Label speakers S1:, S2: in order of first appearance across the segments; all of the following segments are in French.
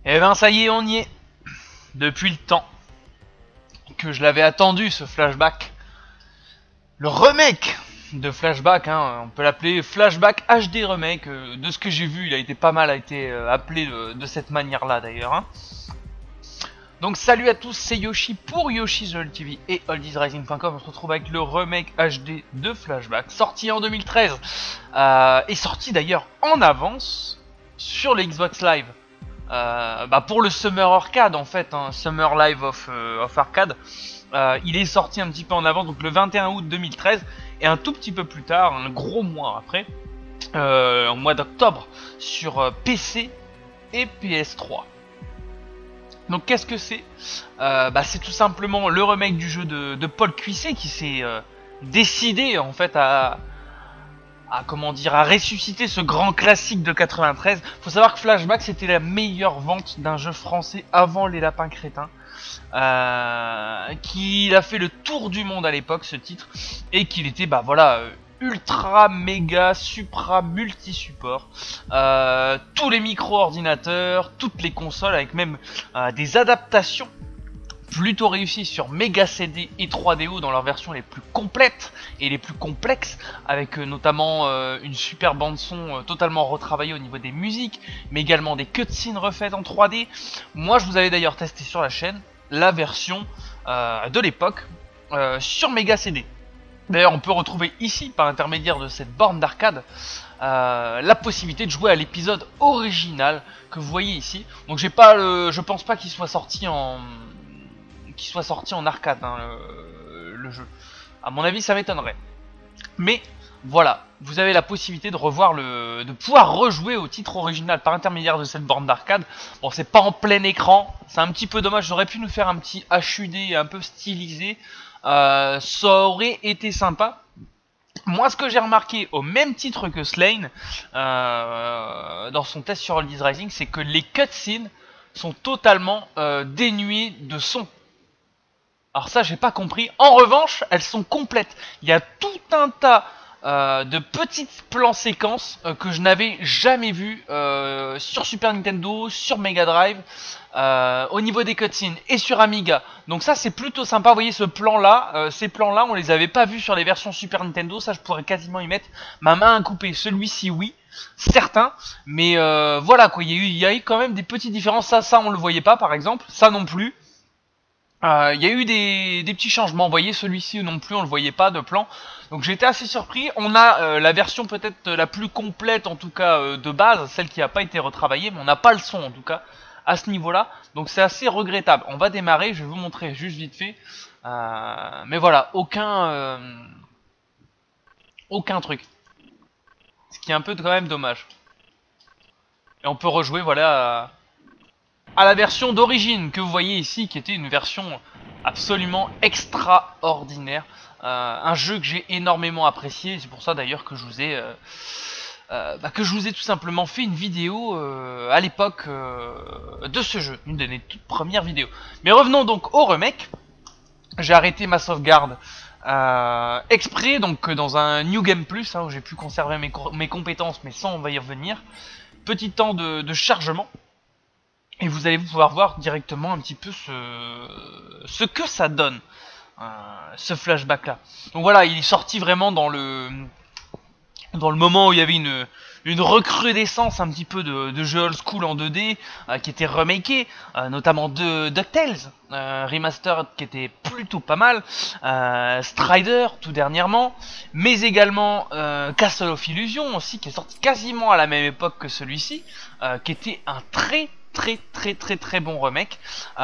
S1: Eh ben ça y est, on y est. Depuis le temps que je l'avais attendu, ce flashback. Le remake de Flashback, hein, on peut l'appeler Flashback HD Remake. De ce que j'ai vu, il a été pas mal appelé de cette manière-là d'ailleurs. Hein. Donc salut à tous, c'est Yoshi pour Yoshi's World TV et oldiesrising.com. On se retrouve avec le remake HD de Flashback, sorti en 2013 et sorti d'ailleurs en avance sur le Xbox Live. Pour le Summer Arcade en fait, hein, Summer Live of Arcade. Il est sorti un petit peu en avance, donc le 21 août 2013, et un tout petit peu plus tard, un gros mois après, en mois d'octobre, sur PC et PS3. Donc qu'est-ce que c'est? C'est tout simplement le remake du jeu de Paul Cuisset qui s'est décidé en fait à ressusciter ce grand classique de 93. Faut savoir que Flashback c'était la meilleure vente d'un jeu français avant les Lapins Crétins. Qu'il a fait le tour du monde à l'époque, ce titre, et qu'il était ultra méga supra multi support, tous les micro ordinateurs, toutes les consoles, avec même des adaptations plutôt réussies sur Mega CD et 3DO dans leurs versions les plus complètes et les plus complexes, avec notamment une super bande son totalement retravaillée au niveau des musiques, mais également des cutscenes refaites en 3D. Moi je vous avais d'ailleurs testé sur la chaîne la version de l'époque sur Mega CD. D'ailleurs on peut retrouver ici, par l'intermédiaire de cette borne d'arcade, la possibilité de jouer à l'épisode original que vous voyez ici. Donc je pense pas qu'il soit sorti en arcade, hein, le jeu. À mon avis ça m'étonnerait. Mais voilà, vous avez la possibilité de de pouvoir rejouer au titre original par intermédiaire de cette borne d'arcade. Bon, c'est pas en plein écran, c'est un petit peu dommage. J'aurais pu nous faire un petit HUD un peu stylisé, ça aurait été sympa. Moi, ce que j'ai remarqué, au même titre que Slane, dans son test sur Oldies Rising, c'est que les cutscenes sont totalement dénuées de son. Alors ça, j'ai pas compris. En revanche, elles sont complètes. Il y a tout un tas de petites plans séquences que je n'avais jamais vu sur Super Nintendo, sur Mega Drive, au niveau des cutscenes et sur Amiga. Donc ça c'est plutôt sympa. Vous voyez ce plan là, ces plans là on les avait pas vus sur les versions Super Nintendo. Ça je pourrais quasiment y mettre ma main à couper. Celui-ci oui, certain. Mais voilà quoi, il y a eu quand même des petites différences. Ça on le voyait pas par exemple, ça non plus. Il y a eu des petits changements, vous voyez celui-ci non plus on le voyait pas de plan, donc j'étais assez surpris. On a la version peut-être la plus complète en tout cas de base, celle qui n'a pas été retravaillée, mais on n'a pas le son en tout cas à ce niveau là, donc c'est assez regrettable. On va démarrer, je vais vous montrer juste vite fait, mais voilà, aucun truc, ce qui est un peu quand même dommage. Et on peut rejouer voilà à la version d'origine que vous voyez ici, qui était une version absolument extraordinaire, un jeu que j'ai énormément apprécié. C'est pour ça d'ailleurs que je vous ai tout simplement fait une vidéo à l'époque de ce jeu, une de mes toutes premières vidéos. Mais revenons donc au remake. J'ai arrêté ma sauvegarde exprès, donc dans un New Game Plus, hein, où j'ai pu conserver mes compétences, mais sans on va y revenir. Petit temps de chargement. Et vous allez pouvoir voir directement un petit peu ce que ça donne, ce flashback là. Donc voilà, il est sorti vraiment dans le moment où il y avait une recrudescence un petit peu de jeux old school en 2D qui était remaké, notamment de DuckTales Remastered qui était plutôt pas mal, Strider tout dernièrement, mais également Castle of Illusion aussi qui est sorti quasiment à la même époque que celui-ci, qui était un très bon remake,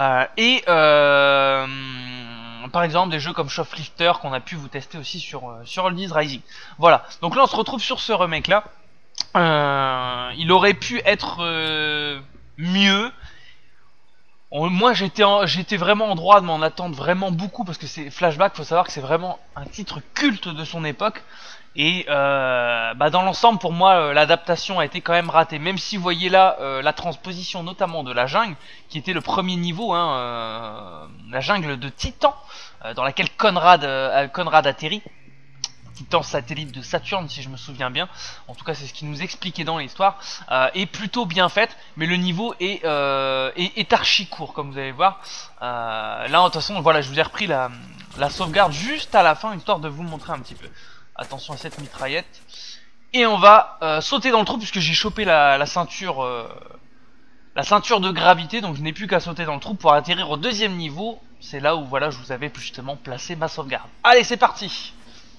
S1: par exemple des jeux comme Shoplifter qu'on a pu vous tester aussi sur Oldies Rising. Voilà, donc là on se retrouve sur ce remake là. Il aurait pu être mieux. Moi j'étais vraiment en droit de m'en attendre vraiment beaucoup, parce que c'est Flashback, faut savoir que c'est vraiment un titre culte de son époque. Et dans l'ensemble pour moi l'adaptation a été quand même ratée, même si vous voyez là la transposition notamment de la jungle qui était le premier niveau, hein, la jungle de Titan dans laquelle Conrad atterrit. Titan satellite de Saturne si je me souviens bien. En tout cas c'est ce qui nous expliquait dans l'histoire. Est plutôt bien faite, mais le niveau est archi court comme vous allez voir. Là de toute façon voilà, je vous ai repris la sauvegarde juste à la fin histoire de vous montrer un petit peu. Attention à cette mitraillette. Et on va sauter dans le trou puisque j'ai chopé la ceinture de gravité, donc je n'ai plus qu'à sauter dans le trou pour atterrir au deuxième niveau. C'est là où voilà je vous avais justement placé ma sauvegarde. Allez c'est parti.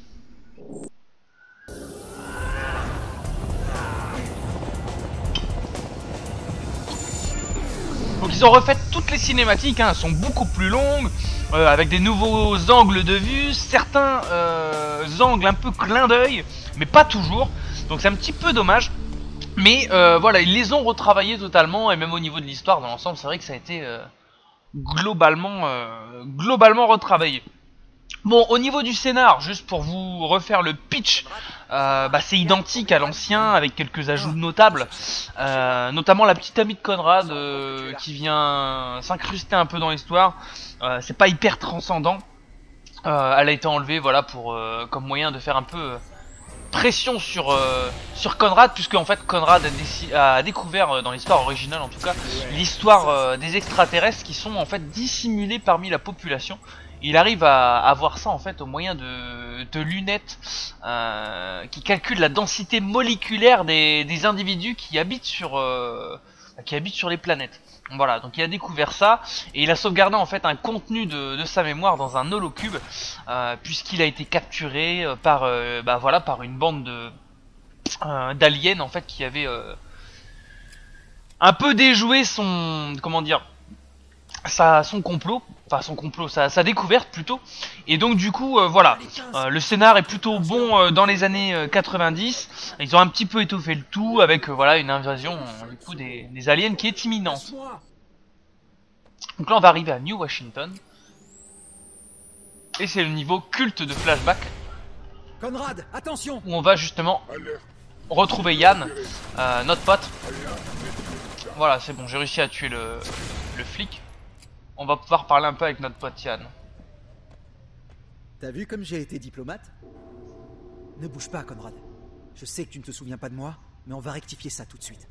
S1: Donc ils ont refait toutes les cinématiques, hein, elles sont beaucoup plus longues, avec des nouveaux angles de vue, certains angles un peu clin d'œil, mais pas toujours, donc c'est un petit peu dommage. Mais voilà, ils les ont retravaillés totalement, et même au niveau de l'histoire, dans l'ensemble, c'est vrai que ça a été globalement retravaillé. Bon, au niveau du scénar, juste pour vous refaire le pitch, c'est identique à l'ancien avec quelques ajouts notables, notamment la petite amie de Conrad qui vient s'incruster un peu dans l'histoire. C'est pas hyper transcendant, elle a été enlevée voilà pour comme moyen de faire un peu pression sur Conrad, puisque en fait Conrad a découvert dans l'histoire originale en tout cas l'histoire des extraterrestres qui sont en fait dissimulés parmi la population. Il arrive à voir ça en fait au moyen de lunettes qui calculent la densité moléculaire des individus qui habitent sur les planètes. Voilà, donc il a découvert ça et il a sauvegardé en fait un contenu de sa mémoire dans un holocube puisqu'il a été capturé par une bande d'aliens en fait qui avait un peu déjoué son sa découverte plutôt. Et donc du coup voilà, le scénar est plutôt bon dans les années 90. Ils ont un petit peu étoffé le tout avec voilà une invasion du coup des aliens qui est imminente. Donc là on va arriver à New Washington. Et c'est le niveau culte de flashback.
S2: Conrad, attention!
S1: Où on va justement retrouver Yann, notre pote. Voilà, c'est bon, j'ai réussi à tuer le flic. On va pouvoir parler un peu avec notre pote Yann.
S2: T'as vu comme j'ai été diplomate? Ne bouge pas, Conrad. Je sais que tu ne te souviens pas de moi, mais on va rectifier ça tout de suite.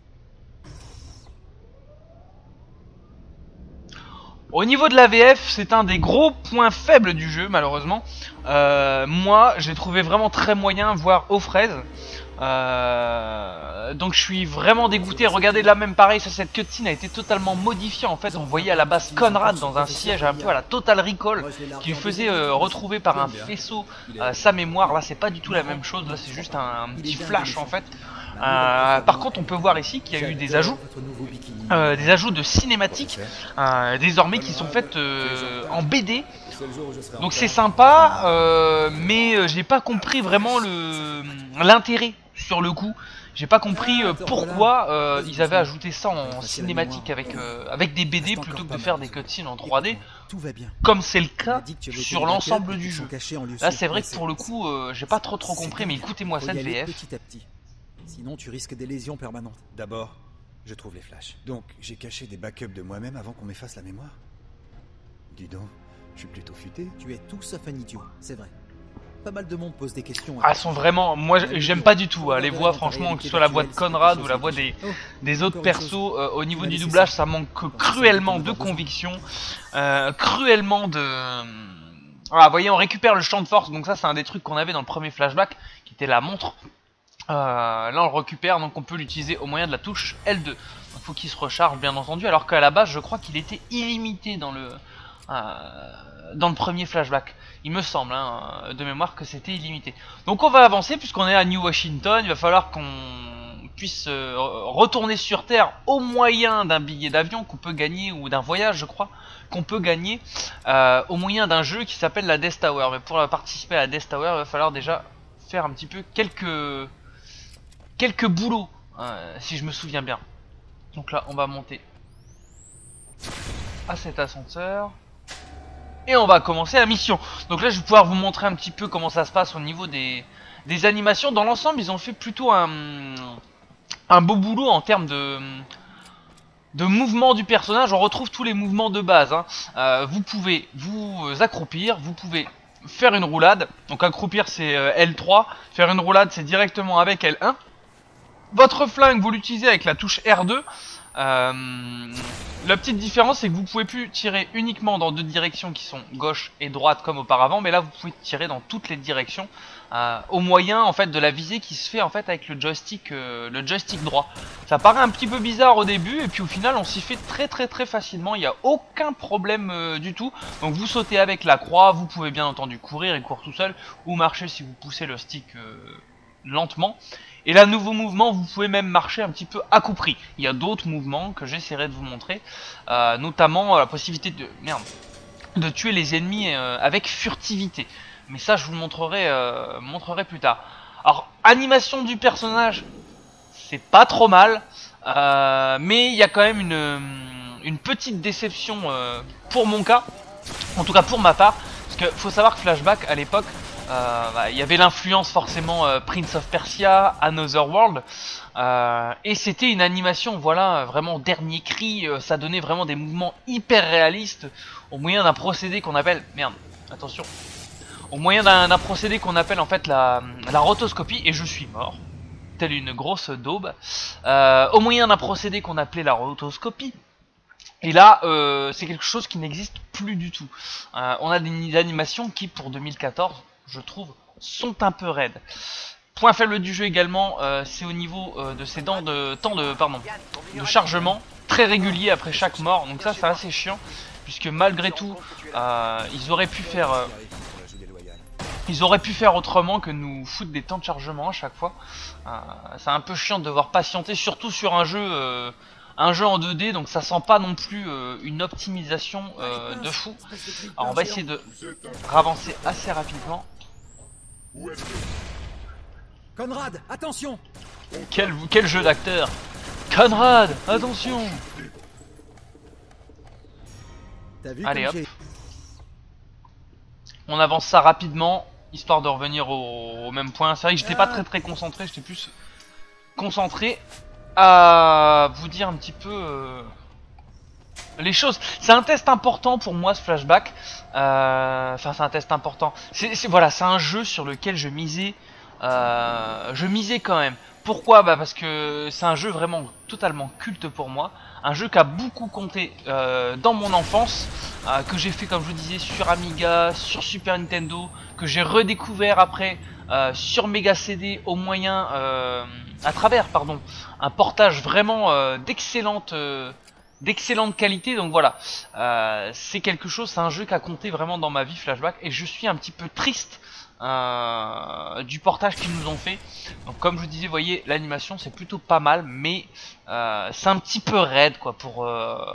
S1: Au niveau de la VF, c'est un des gros points faibles du jeu, malheureusement. Moi, j'ai trouvé vraiment très moyen, voire aux fraises. Donc je suis vraiment dégoûté. Regardez là même pareil, cette cutscene a été totalement modifiée. En fait on voyait à la base Conrad dans un siège un peu à la Total Recall qui lui faisait retrouver par un faisceau sa mémoire. Là c'est pas du tout la même chose, là c'est juste un petit flash en fait. Par contre on peut voir ici qu'il y a eu des ajouts de cinématiques désormais qui sont faites en BD. Donc c'est sympa, mais j'ai pas compris vraiment l'intérêt sur le coup. J'ai pas compris pourquoi ils avaient ajouté ça en cinématique avec des BD plutôt que de faire des cutscenes en 3D, comme c'est le cas sur l'ensemble du jeu. Là c'est vrai que pour le coup j'ai pas trop compris, mais écoutez-moi cette VF.
S2: Sinon tu risques des lésions permanentes.
S3: D'abord, je trouve les flashs. Donc j'ai caché des backups de moi-même avant qu'on m'efface la mémoire. Dis donc, je suis plutôt futé.
S2: Tu es tout sauf un idiot, c'est vrai. Pas mal de monde pose des questions.
S1: Ah, elles sont vraiment... Moi, j'aime pas du tout les voix, franchement, que ce soit la voix de Conrad ou la voix des autres persos. Au niveau du doublage, ça manque cruellement de conviction. Cruellement de... Voilà, vous voyez, on récupère le champ de force. Donc ça, c'est un des trucs qu'on avait dans le premier flashback, qui était la montre. Là, on le récupère, donc on peut l'utiliser au moyen de la touche L2. Donc il faut qu'il se recharge, bien entendu, alors qu'à la base, je crois qu'il était illimité dans le premier flashback. Il me semble, hein, de mémoire, que c'était illimité. Donc on va avancer, puisqu'on est à New Washington. Il va falloir qu'on puisse retourner sur Terre au moyen d'un billet d'avion qu'on peut gagner, ou d'un voyage, je crois, qu'on peut gagner au moyen d'un jeu qui s'appelle la Death Tower. Mais pour participer à la Death Tower, il va falloir déjà faire un petit peu quelques boulots, si je me souviens bien. Donc là, on va monter à cet ascenseur. Et on va commencer la mission. Donc là je vais pouvoir vous montrer un petit peu comment ça se passe au niveau des animations. Dans l'ensemble ils ont fait plutôt un beau boulot en termes de mouvement du personnage. On retrouve tous les mouvements de base, hein. Vous pouvez vous accroupir, vous pouvez faire une roulade. Donc accroupir c'est L3, faire une roulade c'est directement avec L1. Votre flingue vous l'utilisez avec la touche R2. La petite différence c'est que vous pouvez plus tirer uniquement dans deux directions qui sont gauche et droite comme auparavant, mais là vous pouvez tirer dans toutes les directions au moyen en fait de la visée qui se fait en fait avec le joystick droit. Ça paraît un petit peu bizarre au début et puis au final on s'y fait très facilement, il n'y a aucun problème du tout. Donc vous sautez avec la croix, vous pouvez bien entendu courir et courir tout seul ou marcher si vous poussez le stick lentement. Et là, nouveau mouvement, vous pouvez même marcher un petit peu accoupri. Il y a d'autres mouvements que j'essaierai de vous montrer, notamment la possibilité de tuer les ennemis avec furtivité. Mais ça, je vous le montrerai plus tard. Alors, animation du personnage, c'est pas trop mal, mais il y a quand même une petite déception pour mon cas, en tout cas pour ma part, parce que faut savoir que Flashback à l'époque, il y avait l'influence forcément Prince of Persia, Another World, et c'était une animation, voilà, vraiment dernier cri, ça donnait vraiment des mouvements hyper réalistes au moyen d'un procédé qu'on appelle, au moyen d'un procédé qu'on appelle en fait la rotoscopie, et je suis mort, telle une grosse daube, au moyen d'un procédé qu'on appelait la rotoscopie. Et là, c'est quelque chose qui n'existe plus du tout. On a des animations qui, pour 2014, je trouve, sont un peu raides. Point faible du jeu également, c'est au niveau de ces temps de chargement très régulier après chaque mort. Donc ça, c'est assez chiant, puisque malgré tout, ils auraient pu faire autrement que nous foutre des temps de chargement à chaque fois. C'est un peu chiant de devoir patienter, surtout sur un jeu en 2D, donc ça sent pas non plus une optimisation de fou. Alors on va essayer de ravancer assez rapidement.
S2: Conrad, attention!
S1: Quel jeu d'acteur! Conrad, attention! Allez hop. On avance ça rapidement, histoire de revenir au même point. C'est vrai que j'étais pas très concentré, j'étais plus concentré à vous dire un petit peu les choses. C'est un test important pour moi, ce Flashback. Enfin, c'est un test important. Voilà, c'est un jeu sur lequel je misais quand même. Pourquoi? Bah parce que c'est un jeu vraiment totalement culte pour moi. Un jeu qui a beaucoup compté dans mon enfance, que j'ai fait comme je vous disais sur Amiga, sur Super Nintendo, que j'ai redécouvert après sur Mega CD au moyen, à travers un portage vraiment d'excellente qualité. Donc voilà, c'est quelque chose, c'est un jeu qui a compté vraiment dans ma vie, Flashback, et je suis un petit peu triste du portage qu'ils nous ont fait. Donc comme je vous disais, vous voyez, l'animation c'est plutôt pas mal, mais c'est un petit peu raide quoi pour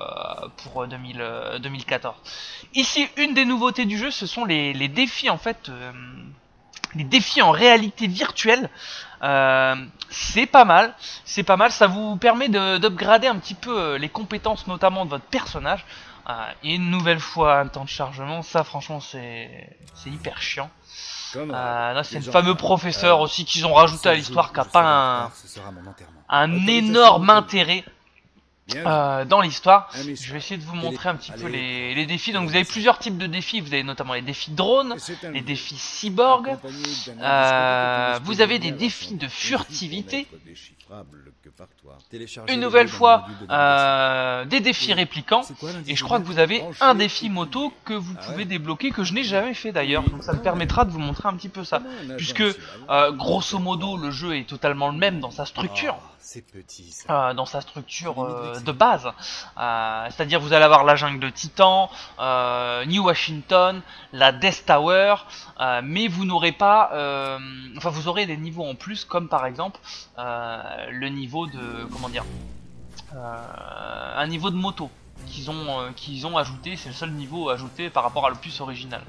S1: 2014. Ici, une des nouveautés du jeu, ce sont les défis en fait, les défis en réalité virtuelle. C'est pas mal, ça vous permet d'upgrader un petit peu les compétences notamment de votre personnage. Et une nouvelle fois un temps de chargement, ça franchement c'est hyper chiant. Là c'est le fameux professeur aussi qu'ils ont rajouté à l'histoire, qui a pas un énorme intérêt dans l'histoire. Je vais essayer de vous montrer un petit peu les défis. Donc vous avez plusieurs types de défis. Vous avez notamment les défis drones, les défis cyborg, vous avez des défis de furtivité, une nouvelle fois des défis répliquants, et je crois que vous avez un défi moto que vous pouvez débloquer, que je n'ai jamais fait d'ailleurs. Donc ça me permettra de vous montrer un petit peu ça, puisque grosso modo le jeu est totalement le même dans sa structure. De base, c'est-à-dire vous allez avoir la jungle de Titan, New Washington, la Death Tower, mais vous n'aurez pas, enfin vous aurez des niveaux en plus, comme par exemple le niveau de, un niveau de moto qu'ils ont ajouté. C'est le seul niveau ajouté par rapport à l'opus original.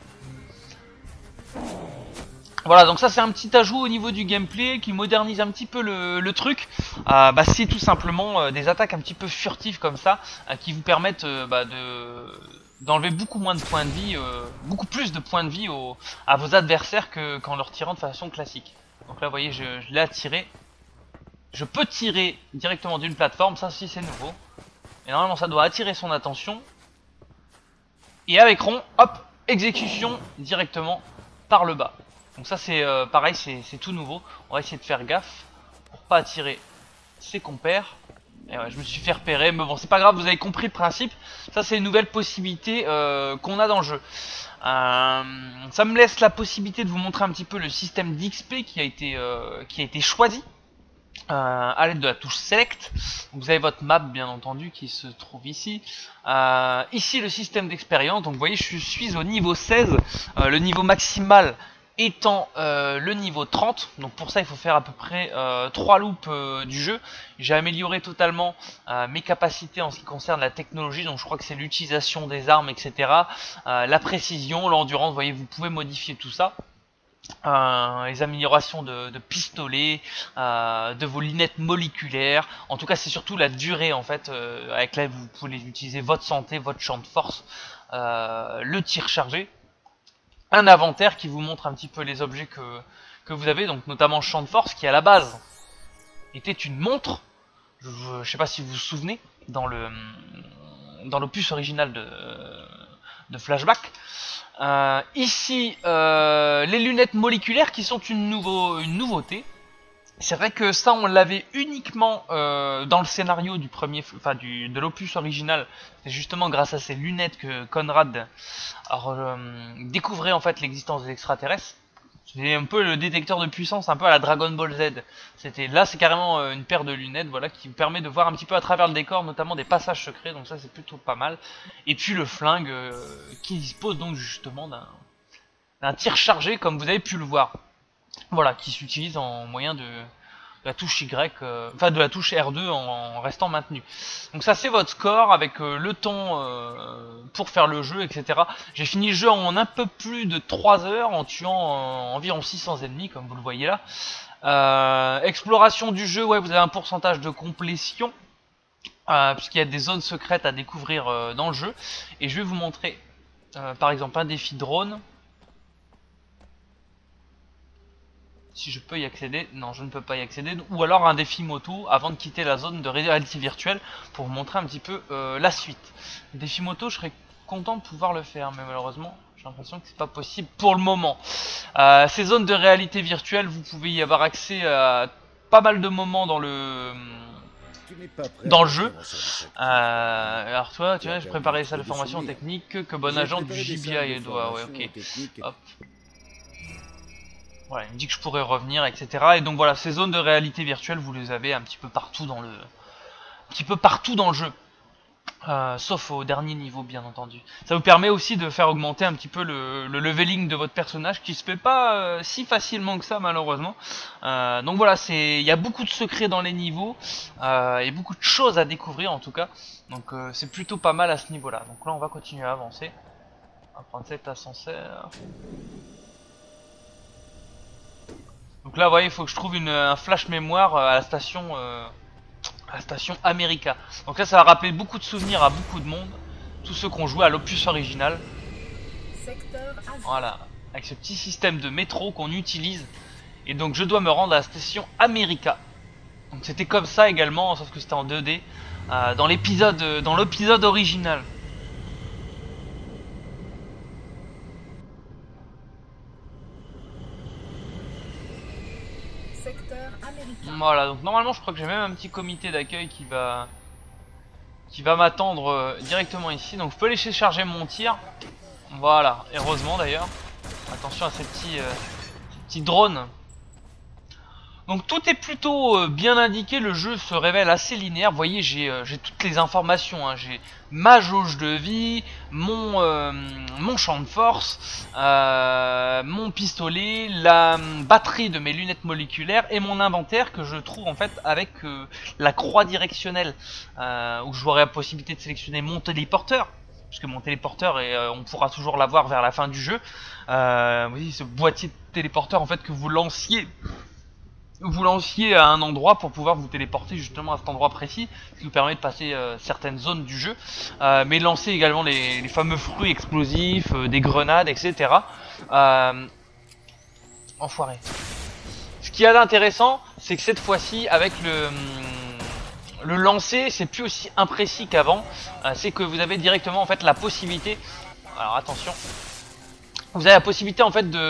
S1: Voilà, donc ça c'est un petit ajout au niveau du gameplay qui modernise un petit peu le truc. C'est tout simplement des attaques un petit peu furtives comme ça, qui vous permettent d'enlever beaucoup moins de points de vie, beaucoup plus de points de vie à vos adversaires qu'en leur tirant de façon classique. Donc là vous voyez, je l'ai attiré. Je peux tirer directement d'une plateforme, ça aussi c'est nouveau. Et normalement ça doit attirer son attention. Et avec rond, hop, exécution directement par le bas. Donc ça c'est pareil, c'est tout nouveau. On va essayer de faire gaffe pour pas attirer ses compères. Et ouais, je me suis fait repérer, mais bon c'est pas grave, vous avez compris le principe. Ça c'est une nouvelle possibilité qu'on a dans le jeu. Ça me laisse la possibilité de vous montrer un petit peu le système d'XP qui a été choisi à l'aide de la touche Select. Donc vous avez votre map bien entendu qui se trouve ici. Ici le système d'expérience, donc vous voyez je suis au niveau 16, le niveau maximal étant le niveau 30. Donc pour ça il faut faire à peu près 3 loops du jeu. J'ai amélioré totalement mes capacités en ce qui concerne la technologie, donc je crois que c'est l'utilisation des armes, etc. La précision, l'endurance, vous voyez vous pouvez modifier tout ça. Les améliorations de pistolets, de vos lunettes moléculaires. En tout cas c'est surtout la durée en fait avec laquelle vous pouvez utiliser votre santé, votre champ de force, le tir chargé. Un inventaire qui vous montre un petit peu les objets que vous avez, donc notamment champ de force qui à la base était une montre. Je sais pas si vous vous souvenez dans l'opus original de Flashback. Ici les lunettes moléculaires qui sont une nouveauté. C'est vrai que ça on l'avait uniquement dans le scénario du premier, de l'opus original. C'est justement grâce à ces lunettes que Conrad découvrait en fait l'existence des extraterrestres. C'est un peu le détecteur de puissance, un peu à la Dragon Ball Z. Là c'est carrément une paire de lunettes, voilà, qui vous permet de voir un petit peu à travers le décor, notamment des passages secrets. Donc ça c'est plutôt pas mal. Et puis le flingue qui dispose donc justement d'un tir chargé, comme vous avez pu le voir. Voilà, qui s'utilise en moyen de la touche Y, de la touche R2 en restant maintenu. Donc ça c'est votre score avec le temps pour faire le jeu, etc. J'ai fini le jeu en un peu plus de 3 heures en tuant environ 600 ennemis, comme vous le voyez là. Exploration du jeu, ouais, vous avez un pourcentage de complétion, puisqu'il y a des zones secrètes à découvrir dans le jeu. Et je vais vous montrer par exemple un défi drone. Si je peux y accéder, non je ne peux pas y accéder, ou alors un défi moto avant de quitter la zone de réalité virtuelle pour vous montrer un petit peu la suite. Le défi moto je serais content de pouvoir le faire, mais malheureusement j'ai l'impression que c'est pas possible pour le moment. Ces zones de réalité virtuelle, vous pouvez y avoir accès à pas mal de moments dans le jeu. Alors toi, tu vois, j'ai préparé ça de formation technique que bon agent du GBI doit, ouais ok. Hop. Voilà, il me dit que je pourrais revenir, etc. Et donc voilà, ces zones de réalité virtuelle, vous les avez un petit peu partout dans le jeu. Sauf au dernier niveau, bien entendu. Ça vous permet aussi de faire augmenter un petit peu le leveling de votre personnage, qui se fait pas si facilement que ça, malheureusement. Donc voilà, il y a beaucoup de secrets dans les niveaux, et beaucoup de choses à découvrir, en tout cas. Donc c'est plutôt pas mal à ce niveau-là. Donc là, on va continuer à avancer. On va prendre cet ascenseur. Donc là, vous voyez, il faut que je trouve un flash mémoire à la station America. Donc là, ça va rappeler beaucoup de souvenirs à beaucoup de monde. Tous ceux qui ont joué à l'opus original. Voilà, avec ce petit système de métro qu'on utilise. Et donc, je dois me rendre à la station America. Donc c'était comme ça également, sauf que c'était en 2D. Dans l'épisode original. Voilà, donc normalement je crois que j'ai même un petit comité d'accueil qui va m'attendre directement ici. Donc je peux laisser charger mon tir. Voilà, heureusement d'ailleurs. Attention à ces petits drones. Donc tout est plutôt bien indiqué, le jeu se révèle assez linéaire. Vous voyez, j'ai toutes les informations, hein. J'ai ma jauge de vie, mon champ de force, mon pistolet, la batterie de mes lunettes moléculaires et mon inventaire que je trouve en fait avec la croix directionnelle, où j'aurai la possibilité de sélectionner mon téléporteur. Puisque mon téléporteur, on pourra toujours l'avoir vers la fin du jeu. Vous voyez, ce boîtier de téléporteur en fait que vous lanciez à un endroit pour pouvoir vous téléporter justement à cet endroit précis, ce qui vous permet de passer certaines zones du jeu, mais lancer également les fameux fruits explosifs, des grenades, etc. Enfoiré. Ce qu'il y a d'intéressant, c'est que cette fois-ci, avec le lancer, c'est plus aussi imprécis qu'avant. C'est que vous avez directement en fait la possibilité. Alors attention. vous avez la possibilité en fait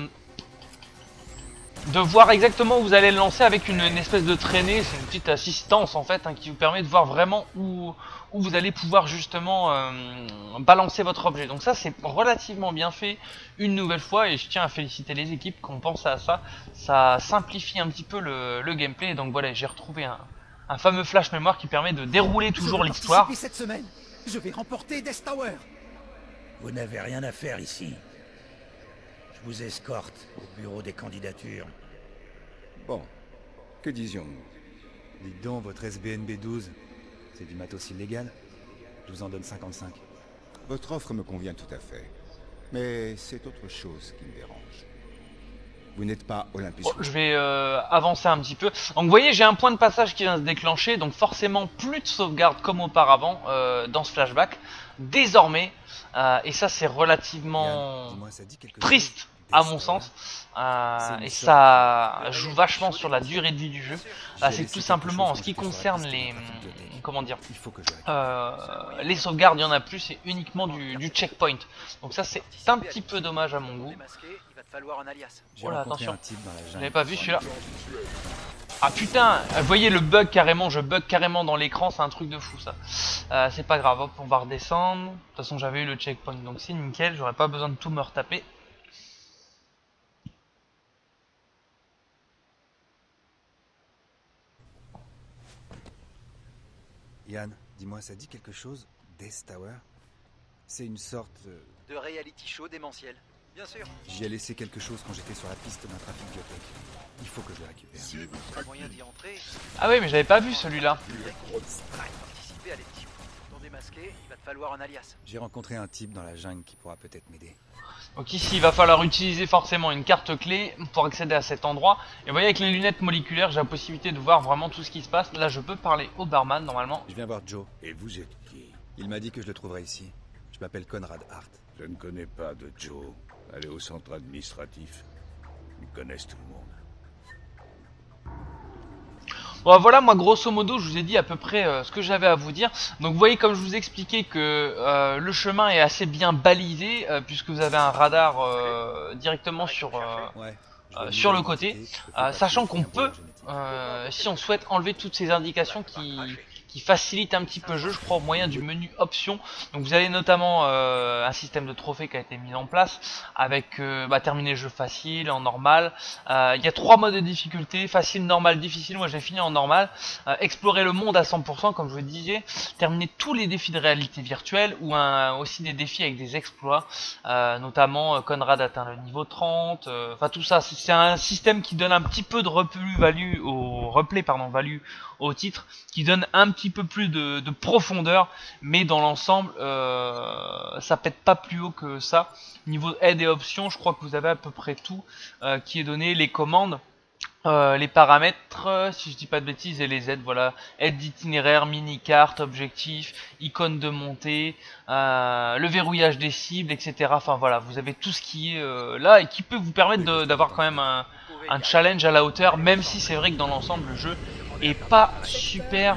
S1: de voir exactement où vous allez le lancer avec une espèce de traînée. C'est une petite assistance en fait, hein, qui vous permet de voir vraiment où vous allez pouvoir justement balancer votre objet. Donc ça c'est relativement bien fait une nouvelle fois, et je tiens à féliciter les équipes qui ont pensé à ça. Ça simplifie un petit peu le gameplay. Et donc voilà, j'ai retrouvé un fameux flash mémoire qui permet de dérouler toujours l'histoire.
S2: Cette semaine, je vais remporter Death Tower.
S4: Vous n'avez rien à faire ici. Je vous escorte au bureau des candidatures.
S3: Bon, que disions-nous? Dites donc, votre SBNB 12, c'est du matos illégal? Je vous en donne 55.
S5: Votre offre me convient tout à fait. Mais c'est autre chose qui me dérange. Vous n'êtes pas Olympus.
S1: Bon, je vais avancer un petit peu. Donc vous voyez, j'ai un point de passage qui vient se déclencher, donc forcément plus de sauvegarde comme auparavant dans ce flashback. Désormais, et ça c'est relativement
S3: Dis-moi, ça dit quelque
S1: triste
S3: chose?
S1: à mon sens, et ça joue vachement sur la durée de vie du jeu. C'est tout simplement en ce qui concerne les, comment dire,
S3: Il faut que je
S1: les sauvegardes, il y en a plus, c'est uniquement du checkpoint. Donc ça c'est un petit peu dommage à mon goût.
S3: J'ai
S1: Voilà,
S3: rencontré
S1: attention.
S3: un type dans la jungle.
S1: J'avais pas vu celui-là. Ah putain, vous voyez le bug carrément, je bug carrément dans l'écran, c'est un truc de fou ça. C'est pas grave, hop, on va redescendre. De toute façon j'avais eu le checkpoint, donc c'est nickel, j'aurais pas besoin de tout me retaper.
S3: Yann, dis-moi, ça dit quelque chose? Death Tower? C'est une sorte...
S2: De reality show démentiel. Bien sûr.
S3: J'y ai laissé quelque chose quand j'étais sur la piste d'un trafic biotech. Il faut que je le récupère.
S2: Pas moyen d'y entrer.
S1: Ah oui mais j'avais pas vu celui-là.
S2: Participer à l'émission. Pour démasquer, il va te falloir un alias.
S3: J'ai rencontré un type dans la jungle qui pourra peut-être m'aider.
S1: Donc ici il va falloir utiliser forcément une carte clé pour accéder à cet endroit. Et vous voyez avec les lunettes moléculaires j'ai la possibilité de voir vraiment tout ce qui se passe. Là je peux parler au barman normalement.
S3: Je viens voir Joe.
S5: Et vous êtes qui?
S3: Il m'a dit que je le trouverais ici. Je m'appelle Conrad Hart.
S5: Je ne connais pas de Joe. Allez au centre administratif. Ils connaissent tout le monde.
S1: Bon voilà, moi grosso modo je vous ai dit à peu près ce que j'avais à vous dire. Donc vous voyez comme je vous expliquais que le chemin est assez bien balisé puisque vous avez un radar directement sur le côté, sachant qu'on peut, si on souhaite, enlever toutes ces indications qui facilitent un petit peu le jeu, je crois, au moyen du menu options. Donc vous avez notamment un système de trophées qui a été mis en place avec terminer le jeu facile, en normal. Il y a 3 modes de difficulté, facile, normal, difficile. Moi j'ai fini en normal. Explorer le monde à 100% comme je vous le disais, terminer tous les défis de réalité virtuelle ou aussi des défis avec des exploits, notamment Conrad atteint le niveau 30, enfin tout ça. C'est un système qui donne un petit peu de replay value au titre, qui donne un petit peu plus de profondeur, mais dans l'ensemble ça pète pas plus haut que ça. Niveau aide et options, je crois que vous avez à peu près tout qui est donné, les commandes, les paramètres, si je dis pas de bêtises, et les aides, voilà, aide d'itinéraire, mini-carte, objectif, icône de montée, le verrouillage des cibles, etc. Enfin voilà, vous avez tout ce qui est là et qui peut vous permettre d'avoir quand même un challenge à la hauteur, même si c'est vrai que dans l'ensemble le jeu est pas super,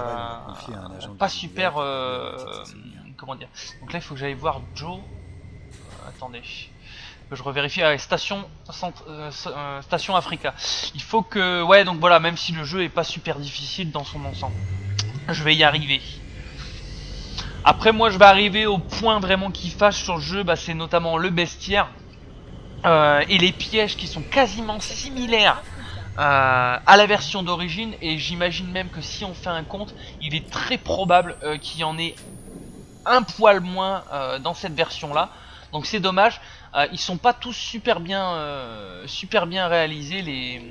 S1: comment dire. Donc là il faut que j'aille voir Joe. Attendez, que je revérifie avec Station Africa. Il faut que, ouais, donc voilà, même si le jeu est pas super difficile dans son ensemble, je vais y arriver. Après moi je vais arriver au point vraiment qui fâche sur le jeu, c'est notamment le bestiaire et les pièges qui sont quasiment similaires à la version d'origine, et j'imagine même que si on fait un compte, il est très probable qu'il y en ait un poil moins dans cette version là. Donc c'est dommage, ils sont pas tous super bien réalisés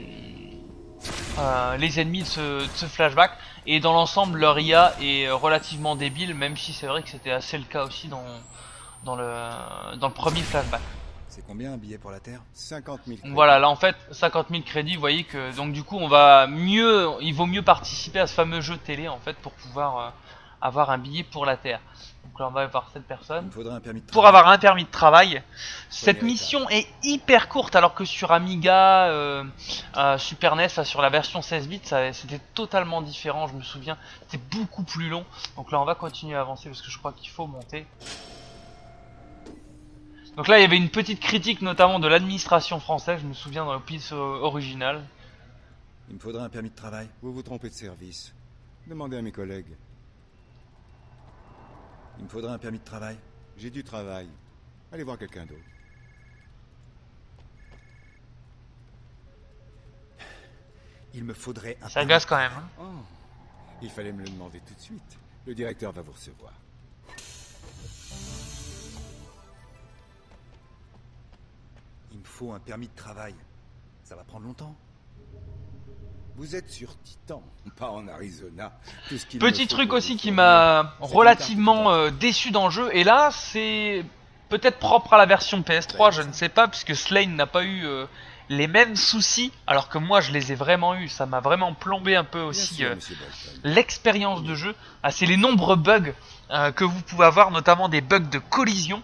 S1: les ennemis de ce flashback, et dans l'ensemble leur IA est relativement débile, même si c'est vrai que c'était assez le cas aussi dans le premier flashback.
S3: C'est combien un billet pour la Terre?
S5: 50 000 crédits.
S1: Voilà, là en fait 50 000 crédits, vous voyez que donc du coup il vaut mieux participer à ce fameux jeu télé en fait pour pouvoir avoir un billet pour la Terre. Donc là on va voir cette personne.
S3: Il me faudrait un permis de
S1: Pour
S3: travail.
S1: avoir un permis de travail. Cette mission est hyper courte, alors que sur Amiga, Super NES, sur la version 16 bits, c'était totalement différent, je me souviens. C'était beaucoup plus long. Donc là on va continuer à avancer parce que je crois qu'il faut monter. Donc là, il y avait une petite critique notamment de l'administration française, je me souviens dans le pièce original.
S3: Il me faudrait un permis de travail.
S5: Vous vous trompez de service. Demandez à mes collègues.
S3: Il me faudrait un permis de travail.
S5: J'ai du travail. Allez voir quelqu'un d'autre.
S3: Il me faudrait un
S1: Ça agace quand même. Hein.
S5: Oh, il fallait me le demander tout de suite. Le directeur va vous recevoir.
S3: Il me faut un permis de travail. Ça va prendre longtemps.
S5: Vous êtes sur Titan, pas en Arizona. Tout ce qu'il
S1: Petit
S5: me faut
S1: truc
S5: pour
S1: aussi
S5: vous
S1: qui
S5: fournir,
S1: m'a
S5: c'est une
S1: relativement
S5: carte de
S1: déçu dans le jeu, et là c'est peut-être propre à la version PS3, je ne sais pas, puisque Slane n'a pas eu les mêmes soucis, alors que moi je les ai vraiment eu, ça m'a vraiment plombé un peu
S5: Bien
S1: aussi
S5: sûr, monsieur Bolton.
S1: l'expérience de jeu. Ah, c'est les nombreux bugs que vous pouvez avoir, notamment des bugs de collision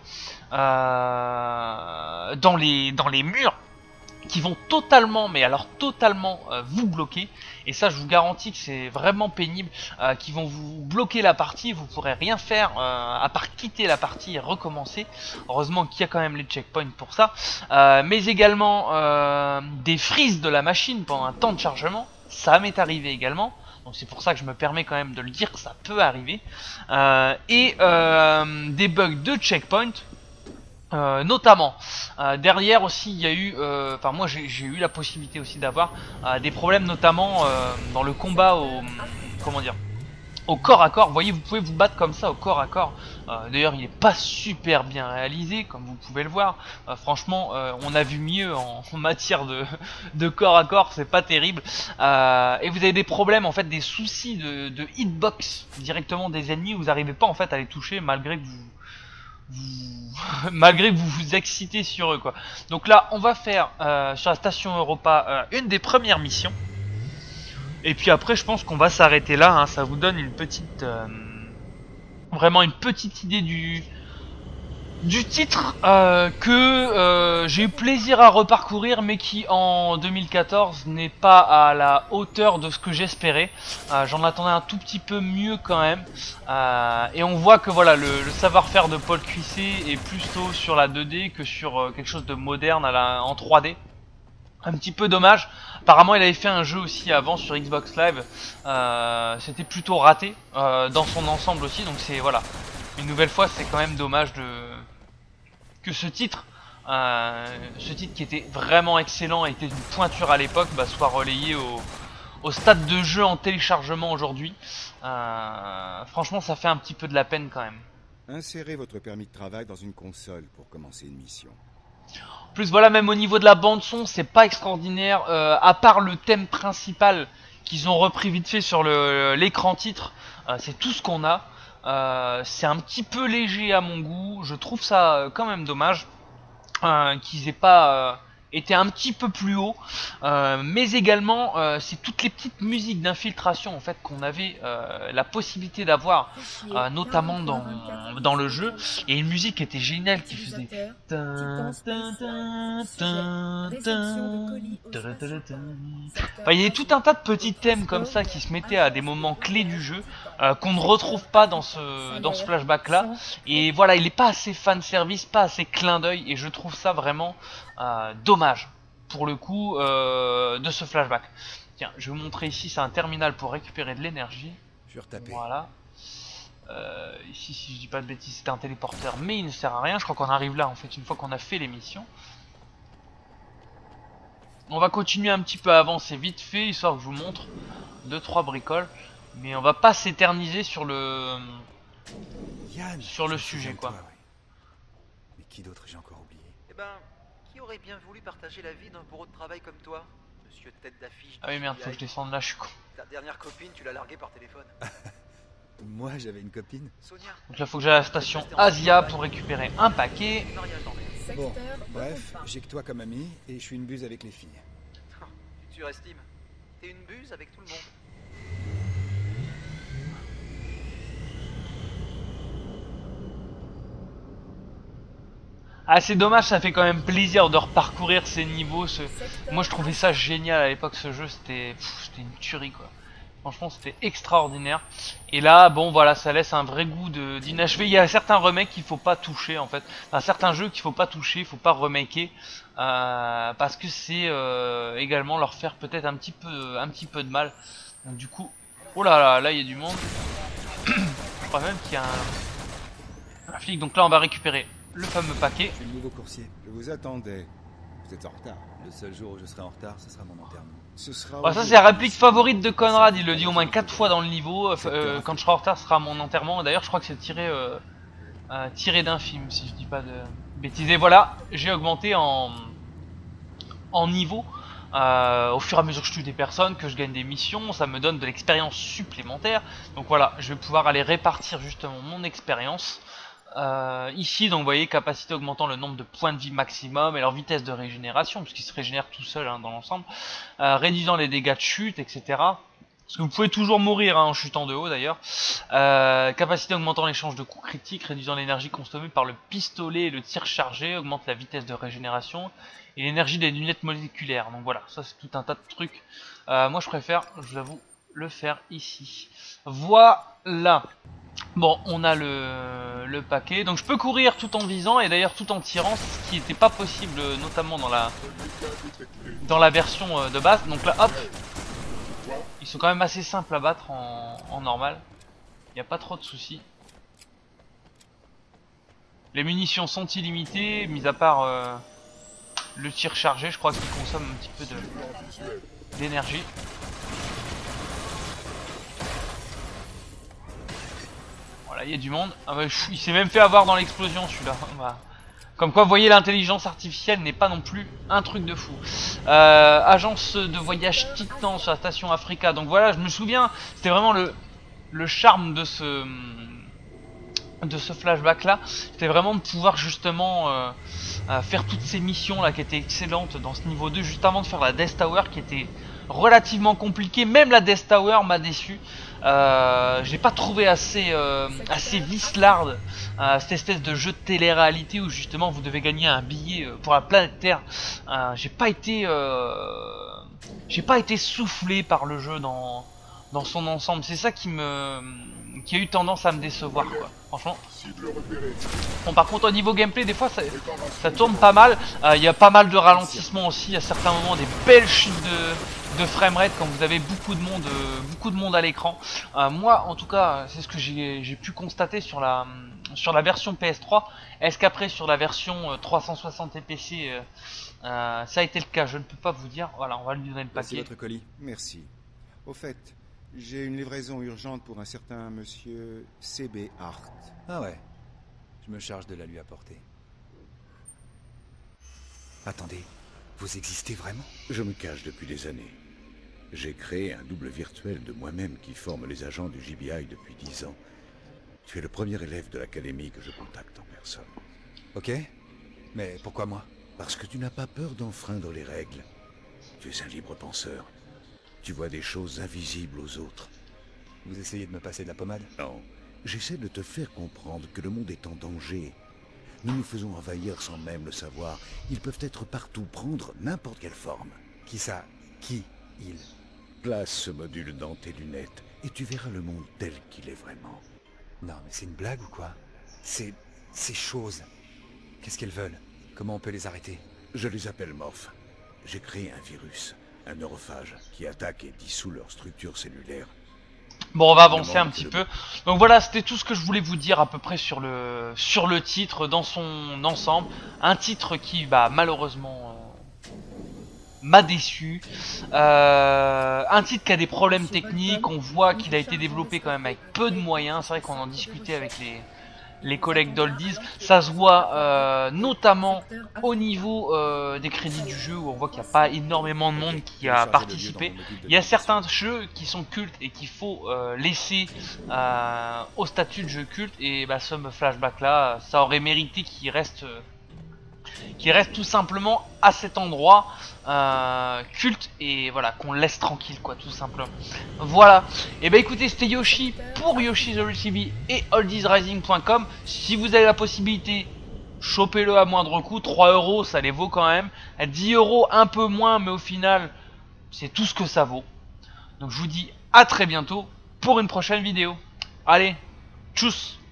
S1: dans les murs, qui vont totalement, mais alors totalement vous bloquer, et ça je vous garantis que c'est vraiment pénible, qui vont vous bloquer la partie, vous pourrez rien faire à part quitter la partie et recommencer. Heureusement qu'il y a quand même les checkpoints pour ça, mais également des freezes de la machine pendant un temps de chargement, ça m'est arrivé également. Donc c'est pour ça que je me permets quand même de le dire, que ça peut arriver, et des bugs de checkpoint. Notamment derrière aussi il y a eu, enfin moi j'ai eu la possibilité aussi d'avoir des problèmes, notamment dans le combat au, comment dire, au corps à corps. Vous voyez, vous pouvez vous battre comme ça au corps à corps. D'ailleurs il est pas super bien réalisé comme vous pouvez le voir. Franchement on a vu mieux en matière de corps à corps, c'est pas terrible. Et vous avez des problèmes en fait, des soucis de hitbox directement des ennemis. Vous n'arrivez pas en fait à les toucher malgré que malgré que vous vous excitez sur eux quoi. Donc là on va faire sur la station Europa une des premières missions, et puis après je pense qu'on va s'arrêter là, hein. Ça vous donne une petite vraiment une petite idée du titre que j'ai eu plaisir à reparcourir, mais qui en 2014 n'est pas à la hauteur de ce que j'espérais. J'en attendais un tout petit peu mieux quand même, et on voit que voilà, le savoir-faire de Paul Cuissé est plutôt sur la 2D que sur quelque chose de moderne en 3D. Un petit peu dommage. Apparemment il avait fait un jeu aussi avant sur Xbox Live, c'était plutôt raté dans son ensemble aussi, donc c'est voilà, une nouvelle fois c'est quand même dommage que ce titre qui était vraiment excellent et était une pointure à l'époque, soit relayé au stade de jeu en téléchargement aujourd'hui. Franchement ça fait un petit peu de la peine quand même.
S5: Insérez votre permis de travail dans une console pour commencer une mission.
S1: En plus voilà, même au niveau de la bande son c'est pas extraordinaire, à part le thème principal qu'ils ont repris vite fait sur l'écran titre, c'est tout ce qu'on a. C'est un petit peu léger à mon goût, je trouve ça quand même dommage qu'ils aient pas été un petit peu plus haut, mais également c'est toutes les petites musiques d'infiltration en fait qu'on avait la possibilité d'avoir, notamment dans le jeu, et une musique qui était géniale qui faisait enfin, il y avait tout un tas de petits thèmes comme ça qui se mettaient à des moments clés du jeu, qu'on ne retrouve pas dans ce flashback là, et voilà, il est pas assez fan service, pas assez clin d'œil, et je trouve ça vraiment dommage pour le coup de ce flashback. Tiens, je vais vous montrer ici, c'est un terminal pour récupérer de l'énergie.
S3: Je suis retapé.
S1: Voilà. Ici, si je dis pas de bêtises, c'était un téléporteur, mais il ne sert à rien. Je crois qu'on arrive là en fait une fois qu'on a fait les missions. On va continuer un petit peu à avancer vite fait, histoire que je vous montre 2-3 bricoles, mais on va pas s'éterniser sur le
S3: Yann,
S1: sujet quoi.
S3: Toi, ouais. Mais qui d'autre j'ai encore oublié?
S6: Eh ben, qui aurait bien voulu partager la vie d'un bourreau de travail comme toi, monsieur tête d'affiche?
S1: Ah oui merde, faut que je descende là, je suis con.
S6: Ta dernière copine, tu l'as larguée par téléphone.
S3: Moi j'avais une copine.
S6: Sonia.
S1: Donc là faut que j'aille à la station Asia pour récupérer un paquet.
S6: Mariage d'envers.
S3: Bon, bref, j'ai que toi comme ami et je suis une buse avec les filles.
S6: Tu surestimes. T'es une buse avec tout le monde.
S1: Ah c'est dommage, ça fait quand même plaisir de reparcourir ces niveaux. Moi je trouvais ça génial à l'époque, ce jeu, c'était une tuerie quoi. Franchement, c'était extraordinaire. Et là, bon, voilà, ça laisse un vrai goût d'inachevé. Il y a certains remakes qu'il faut pas toucher, en fait. Enfin, certains jeux qu'il faut pas toucher, il faut pas remaker. Parce que c'est également leur faire peut-être un petit peu de mal. Donc, du coup, oh là là, là, il y a du monde. Je crois même qu'il y a un flic. Donc là, on va récupérer le fameux paquet.
S2: Je suis le nouveau coursier.
S5: Je vous attendais. Vous êtes en retard.
S2: Le seul jour où je serai en retard, ce sera mon enterrement.
S5: Ce sera...
S1: Bah, ça c'est la réplique favorite de Conrad, il le dit au moins 4 fois dans le niveau. Quand je serai en retard, ce sera mon enterrement. D'ailleurs, je crois que c'est tiré d'un film, si je dis pas de bêtises. Et voilà, j'ai augmenté en niveau au fur et à mesure que je tue des personnes, que je gagne des missions. Ça me donne de l'expérience supplémentaire. Donc voilà, je vais pouvoir aller répartir justement mon expérience. Ici, donc vous voyez, capacité augmentant le nombre de points de vie maximum et leur vitesse de régénération, puisqu'il se régénère tout seul dans l'ensemble, réduisant les dégâts de chute, etc. Parce que vous pouvez toujours mourir en chutant de haut d'ailleurs. Capacité augmentant l'échange de coups critiques, réduisant l'énergie consommée par le pistolet et le tir chargé, augmente la vitesse de régénération et l'énergie des lunettes moléculaires. Donc voilà, ça c'est tout un tas de trucs. Moi je préfère, je vous avoue, le faire ici. Voilà. Bon, on a le paquet, donc je peux courir tout en visant et d'ailleurs tout en tirant, ce qui n'était pas possible notamment dans la version de base. Donc là, hop, ils sont quand même assez simples à battre en normal, il n'y a pas trop de soucis. Les munitions sont illimitées, mis à part le tir chargé, je crois qu'il consomme un petit peu d'énergie. Voilà, il y a du monde. Ah bah, il s'est même fait avoir dans l'explosion celui-là. Bah. Comme quoi, vous voyez, l'intelligence artificielle n'est pas non plus un truc de fou. Agence de voyage Titan sur la station Africa. Donc voilà, je me souviens, c'était vraiment le charme de ce flashback là. C'était vraiment de pouvoir justement faire toutes ces missions là qui étaient excellentes dans ce niveau 2, juste avant de faire la Death Tower qui était relativement compliquée. Même la Death Tower m'a déçu. J'ai pas trouvé assez vislarde cette espèce de jeu de télé-réalité où justement vous devez gagner un billet pour la planète Terre. J'ai pas été soufflé par le jeu dans son ensemble. C'est ça qui a eu tendance à me décevoir, quoi. Franchement. Bon, par contre au niveau gameplay, des fois ça tourne pas mal. Il y a pas mal de ralentissements aussi à certains moments, des belles chutes de framerate quand vous avez beaucoup de monde à l'écran. Moi en tout cas, c'est ce que j'ai pu constater sur la version PS3. Est-ce qu'après sur la version 360 et PC ça a été le cas? Je ne peux pas vous dire. Voilà, on va lui donner le
S2: Voici
S1: paquet.
S2: votre colis.
S5: Merci. Au fait, j'ai une livraison urgente pour un certain monsieur C.B. Hart.
S2: Ah ouais. Je me charge de la lui apporter. Attendez, vous existez vraiment?
S7: Je me cache depuis des années. J'ai créé un double virtuel de moi-même qui forme les agents du GBI depuis 10 ans. Tu es le premier élève de l'académie que je contacte en personne.
S2: Ok. Mais pourquoi moi?
S7: Parce que tu n'as pas peur d'enfreindre les règles. Tu es un libre penseur. Tu vois des choses invisibles aux autres.
S2: Vous essayez de me passer de la pommade?
S7: Non. J'essaie de te faire comprendre que le monde est en danger. Nous nous faisons envahir sans même le savoir. Ils peuvent être partout, prendre n'importe quelle forme.
S2: Qui ça? Qui? Il?
S7: Place ce module dans tes lunettes et tu verras le monde tel qu'il est vraiment.
S2: Non, mais c'est une blague ou quoi? Ces choses. Qu'est-ce qu'elles veulent? Comment on peut les arrêter?
S7: Je les appelle morphes. J'ai créé un virus, un neurophage, qui attaque et dissout leur structure cellulaire.
S1: Bon, on va avancer un petit peu. Donc voilà, c'était tout ce que je voulais vous dire à peu près sur le titre dans son ensemble. Un titre qui, bah, malheureusement, m'a déçu. Un titre qui a des problèmes techniques. On voit qu'il a été développé quand même avec peu de moyens. C'est vrai qu'on en discutait avec les collègues d'Oldies. Ça se voit notamment au niveau des crédits du jeu où on voit qu'il n'y a pas énormément de monde qui a participé. Il y a certains jeux qui sont cultes et qu'il faut laisser au statut de jeu culte, et bah, ce flashback là, ça aurait mérité qu'il reste tout simplement à cet endroit culte, et voilà, qu'on laisse tranquille, quoi, tout simplement. Voilà, et bah écoutez, c'était Yoshi pour Yoshi's Story TV et oldiesrising.com. Si vous avez la possibilité, chopez-le à moindre coût. 3 € ça les vaut quand même. À 10 € un peu moins, mais au final c'est tout ce que ça vaut. Donc je vous dis à très bientôt pour une prochaine vidéo. Allez, tchuss!